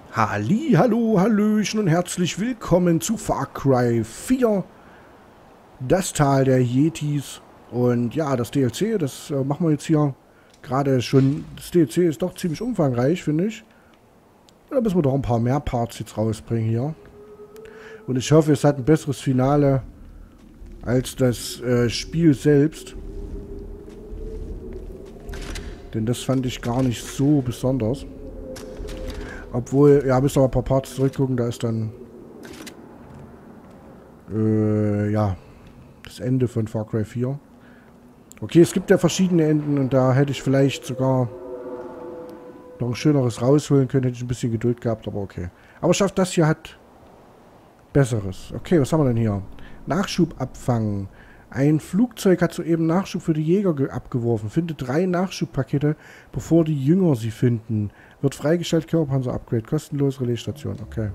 Halli, hallo, hallöchen und herzlich willkommen zu Far Cry 4. Das Tal der Yetis. Und ja, das DLC, das machen wir jetzt hier gerade schon. Das DLC ist doch ziemlich umfangreich, finde ich. Da müssen wir doch ein paar mehr Parts jetzt rausbringen hier. Und ich hoffe, es hat ein besseres Finale als das Spiel selbst. Denn das fand ich gar nicht so besonders. Obwohl, ja, müsst ihr mal ein paar Parts zurückgucken, da ist dann ja, das Ende von Far Cry 4. Okay, es gibt ja verschiedene Enden und da hätte ich vielleicht sogar noch ein schöneres rausholen können, hätte ich ein bisschen Geduld gehabt, aber okay. Aber schafft das hier hat Besseres. Okay, was haben wir denn hier? Nachschub abfangen. Ein Flugzeug hat soeben Nachschub für die Jäger abgeworfen. Finde 3 Nachschubpakete, bevor die Jünger sie finden. Wird freigestellt, Körperpanzer-Upgrade. Kostenlos Relaisstation. Okay.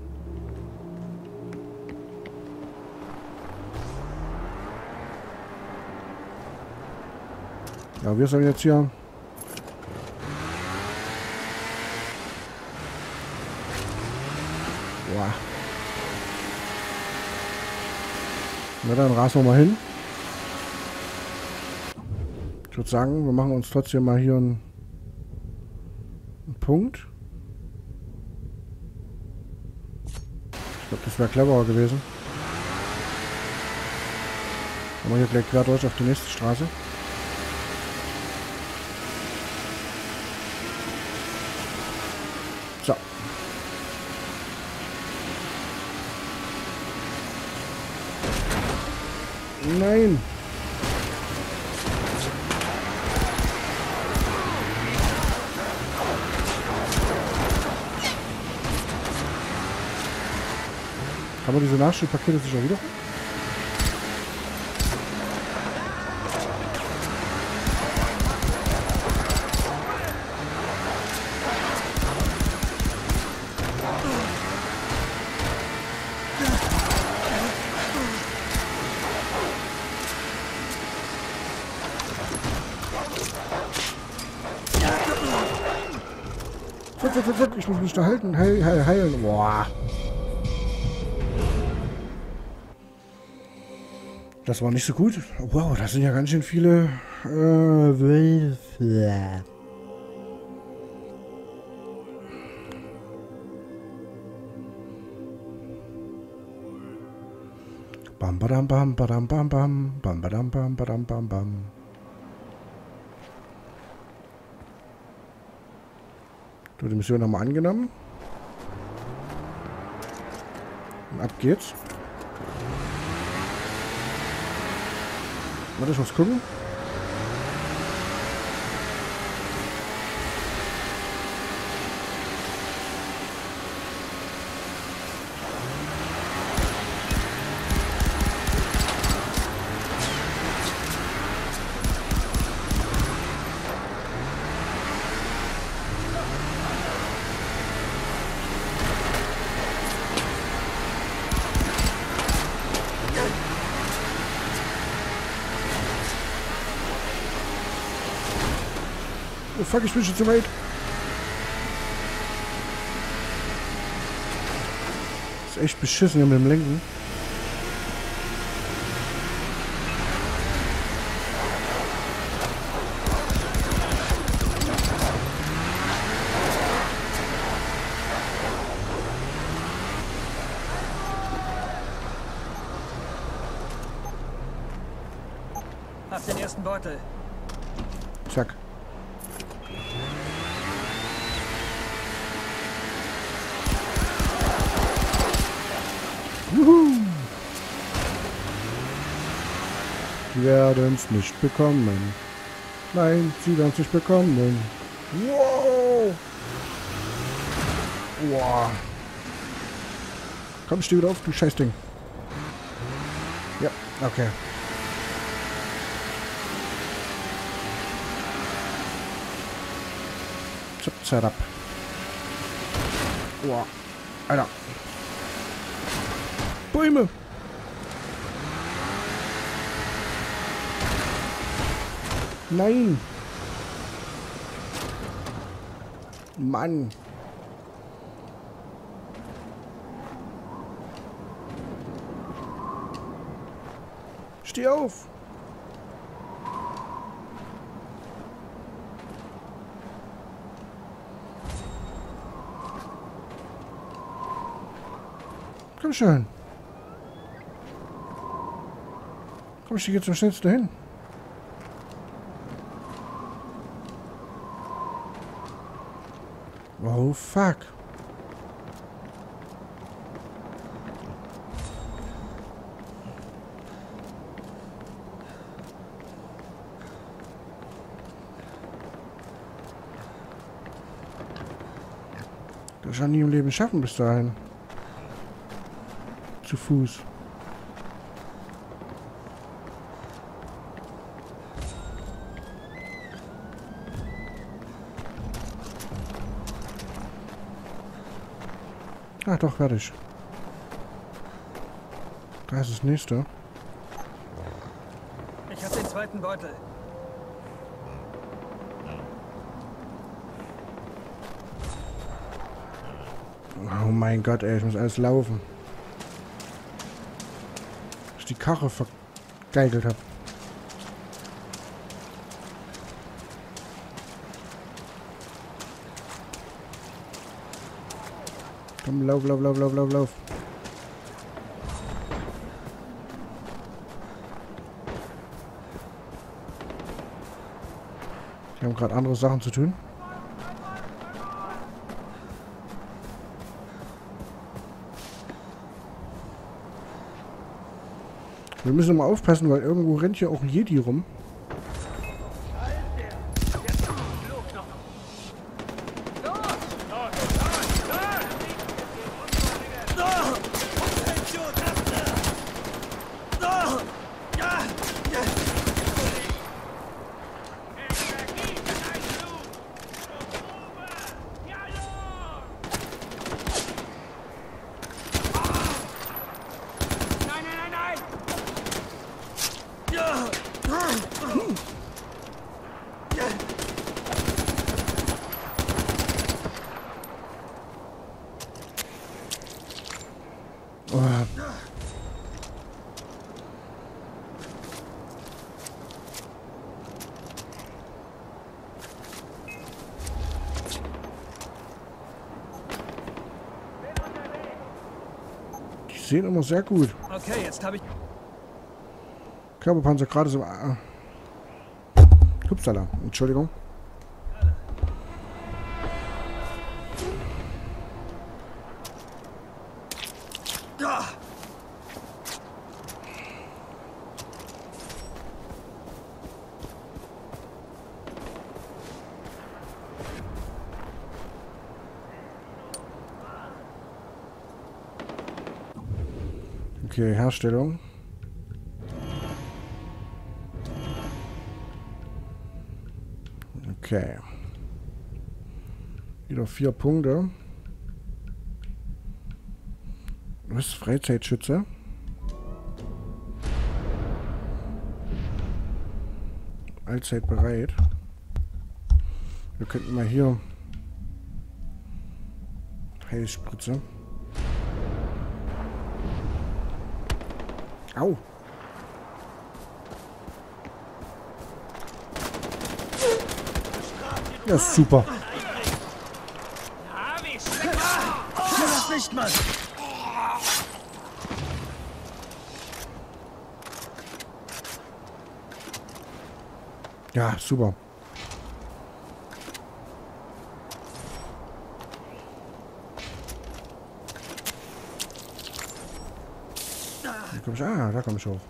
Ja, wir sollen jetzt hier... Boah. Na dann rasen wir mal hin. Ich würde sagen, wir machen uns trotzdem mal hier einen Punkt. Ich glaube, das wäre cleverer gewesen. Dann machen wir hier gleich quer durch auf die nächste Straße. So. Nein. Kann man diese Nachschubpakete sich auch wieder? Ich muss mich da halten. Heilen. Boah. Das war nicht so gut. Wow, das sind ja ganz schön viele Wölfe. Bam badam bam badam bam bam bam badam bam badam bam bam. Du, die Mission haben wir angenommen. Und ab geht's. Warte, ich muss gucken. Oh fuck, ich bin schon zu weit. Ist echt beschissen hier mit dem Lenken. Hab den ersten Beutel. Zack. Juhu. Sie werden es nicht bekommen. Nein, sie werden es nicht bekommen. Wow. Wow. Komm, steh wieder auf, du Scheißding. Ja, okay. Zap, zap. Wow. Alter. Bäume! Nein! Mann! steh auf! Komm schon. Komm, ich gehe jetzt am schnellsten hin. Oh, fuck. Das kann ich nie im Leben schaffen bis dahin. Zu Fuß. Ah, doch, fertig. Da ist das nächste. Ich habe den zweiten Beutel. Oh mein Gott, ey, ich muss alles laufen. Dass ich die Karre vergeigelt habe. Komm, lauf, lauf, lauf, lauf, lauf, lauf. Die haben gerade andere Sachen zu tun. Wir müssen mal aufpassen, weil irgendwo rennt hier auch ein Jedi rum. Oh. Die sehen immer sehr gut. Okay, jetzt habe ich... Körperpanzer gerade so... Hupsala, Entschuldigung. Okay, Herstellung. Okay. Wieder 4 Punkte. Du bist Freizeitschütze. Allzeit bereit. Wir könnten mal hier Heilspritze. Au! Ja, super. Das nicht, Mann! Ja, super. Wie komm ich? Ah, da komme ich hoch.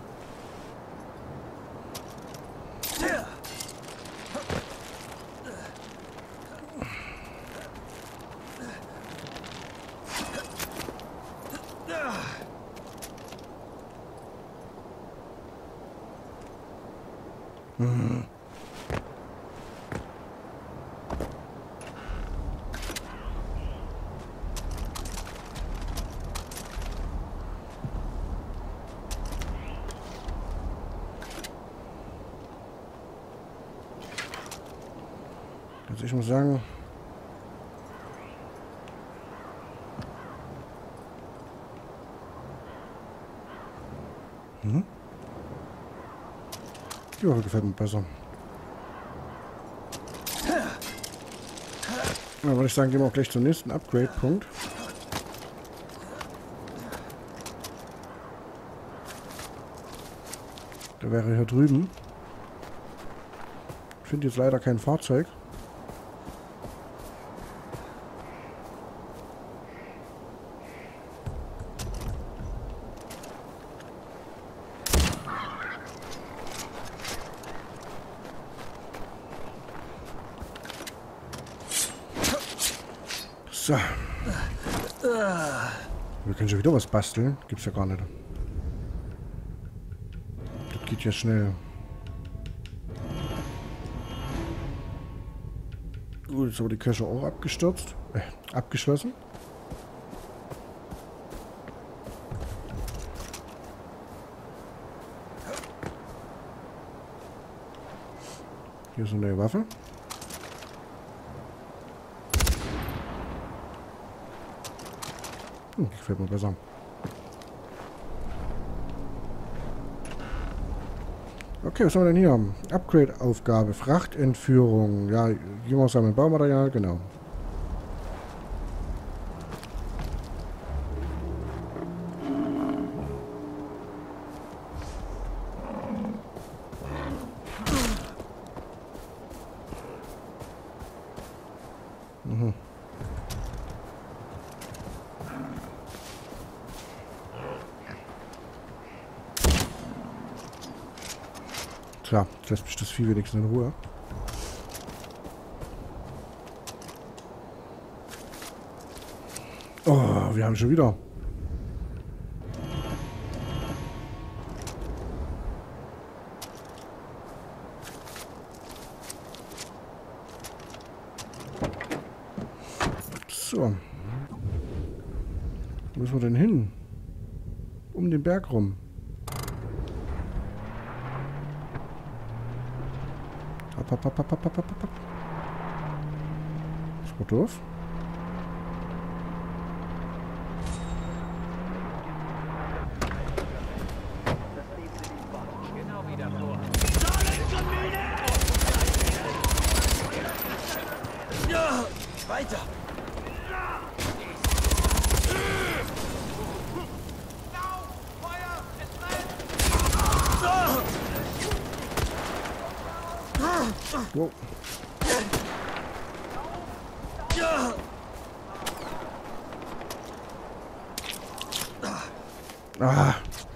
Also ich muss sagen, Ja, gefällt mir besser. Dann würde ich sagen, gehen wir auch gleich zum nächsten Upgrade-Punkt. Der wäre hier drüben. Ich finde jetzt leider kein Fahrzeug. So. Wir können schon wieder was basteln. Gibt's ja gar nicht. Das geht ja schnell. Gut, jetzt aber die Cache auch abgestürzt. Abgeschlossen. Hier ist eine neue Waffe. Gefällt mir besser. Okay, was haben wir denn hier? Upgrade-Aufgabe, Frachtentführung. Ja, Jünger sammeln Baumaterial, genau. Mhm. Tja, jetzt lässt mich das Vieh wenigstens in Ruhe. Oh, wir haben schon wieder. So. Wo müssen wir denn hin? Um den Berg rum. Das war doof. Ja, weiter. Wow. Ah.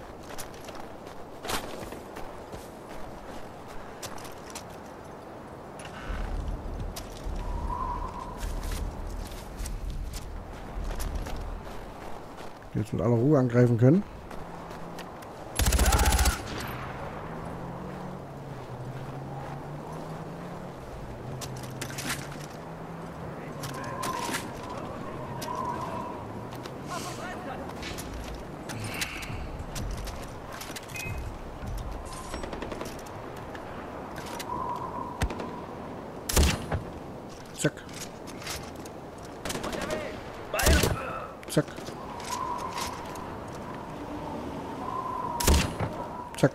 Jetzt mit aller Ruhe angreifen können. Zack. Zack. Zack.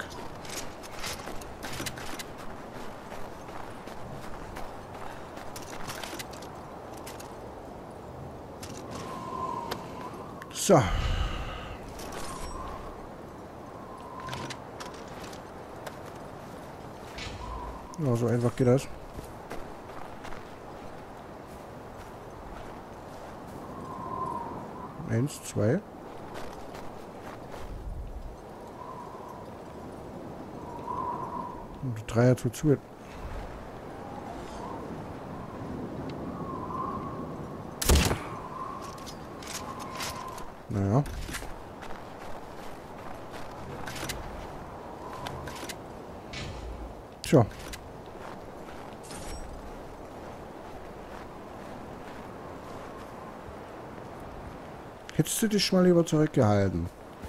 So. Ja, so einfach geht das. Eins, zwei. Und die Dreier zu. Naja. Tja. Hättest du dich mal lieber zurückgehalten.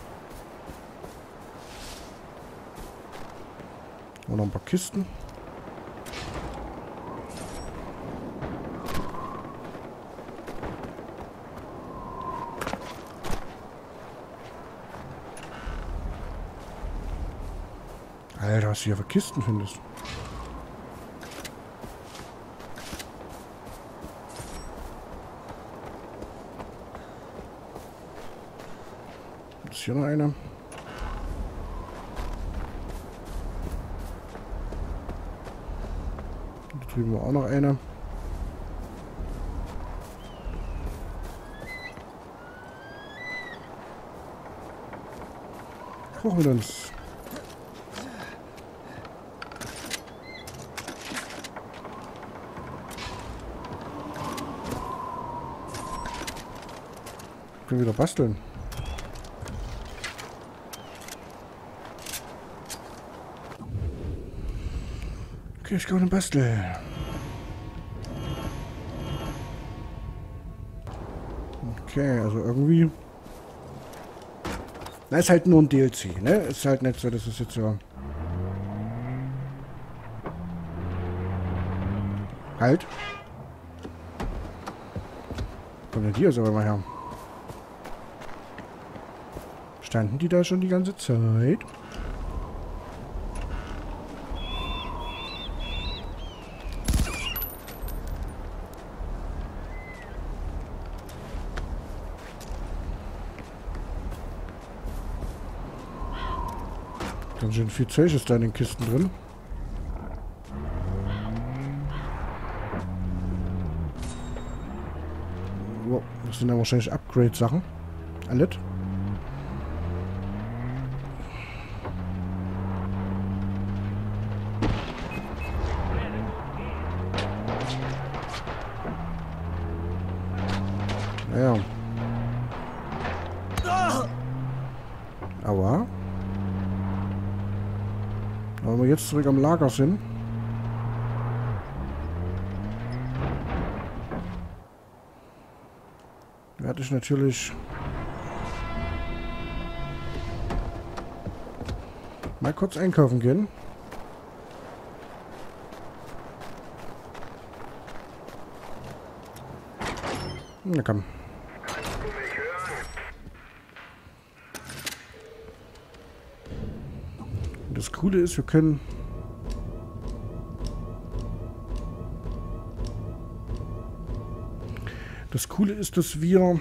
Und noch ein paar Kisten. Alter, was du hier für Kisten findest. Ist hier noch eine? Da drüben war auch noch eine. Hoch mit uns. Ich will wieder basteln. Okay, ich kann basteln. Okay, also irgendwie... Na, ist halt nur ein DLC, ne? Ist halt nicht so, dass es jetzt so... Halt. Kommen denn die jetzt aber mal her? Standen die da schon die ganze Zeit? Ganz schön viel Zeug ist da in den Kisten drin. Wow, das sind ja wahrscheinlich Upgrade-Sachen. Alles. Naja. Aua. Aber wenn wir jetzt zurück am Lager sind. Werde ich natürlich mal kurz einkaufen gehen. Na komm. Das Coole ist, wir können dass wir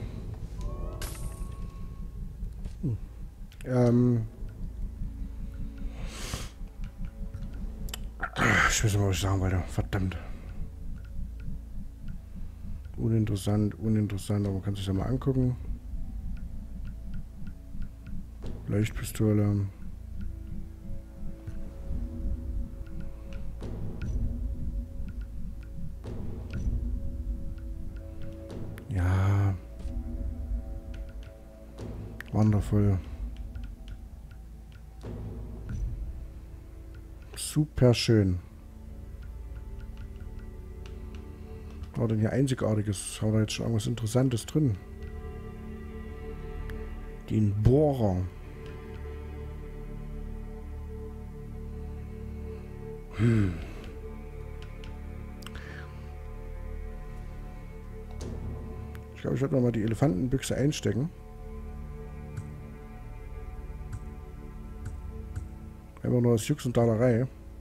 ich weiß nicht, was ich sagen wollte. Verdammt. Uninteressant, aber man kann sich das mal angucken. Leuchtpistole. Ja. Wonderful. Super schön. Was war denn hier Einzigartiges? Haben wir jetzt schon irgendwas Interessantes drin? Den Bohrer. Ich glaube, ich werde mal die Elefantenbüchse einstecken. Einfach nur aus Jux und Dallerei.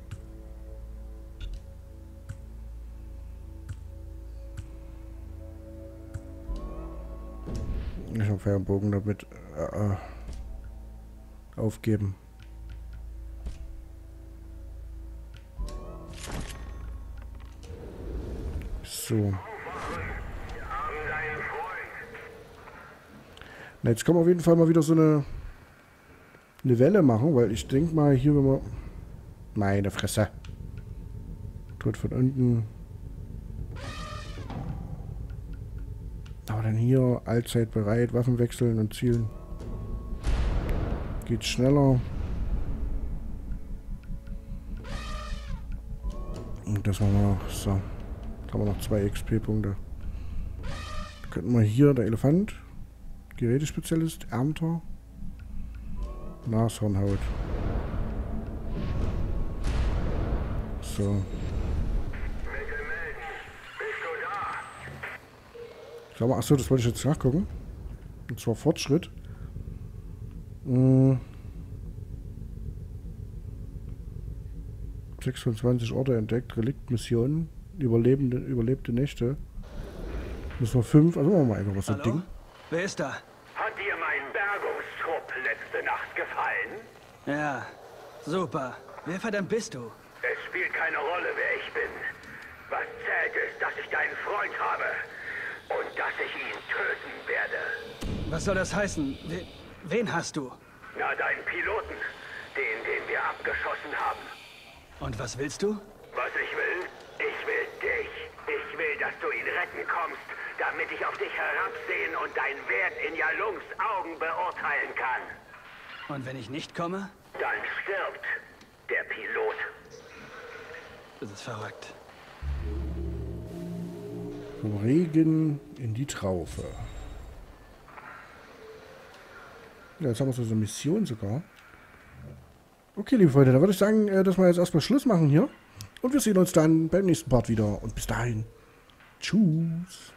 Ich habe einen Bogen damit aufgeben. So. Na, jetzt können wir auf jeden Fall mal wieder so eine Welle machen, weil ich denke mal hier, wenn wir... Meine Fresse. Tut von unten. Aber dann hier allzeit bereit, Waffen wechseln und zielen. Geht schneller. Und das machen wir noch. So. Haben wir noch 2 XP-Punkte. Könnten wir hier der Elefant. Gerätespezialist, Ernter. Nashornhaut. So. Ich glaube, achso, das wollte ich jetzt nachgucken. Und zwar Fortschritt. 26 Orte entdeckt, Reliktmissionen, überlebte Nächte. Müssen wir 5, also machen wir mal einfach was so ein Hallo? Ding. Wer ist da? Hat dir mein Bergungstrupp letzte Nacht gefallen? Ja, super. Wer verdammt bist du? Es spielt keine Rolle, wer ich bin. Was zählt ist, dass ich deinen Freund habe. Und dass ich ihn töten werde. Was soll das heißen? Wen hast du? Na, deinen Piloten. Den wir abgeschossen haben. Und was willst du? Was ich will? Ich will dich. Ich will, dass du ihn retten kommst, damit ich auf dich herabsehen und deinen Wert in Jalungs Augen beurteilen kann. Und wenn ich nicht komme? Dann stirbt der Pilot. Das ist verrückt. Vom Regen in die Traufe. Ja, jetzt haben wir so eine Mission sogar. Okay, liebe Freunde, dann würde ich sagen, dass wir jetzt erstmal Schluss machen hier. Und wir sehen uns dann beim nächsten Part wieder. Und bis dahin. Tschüss.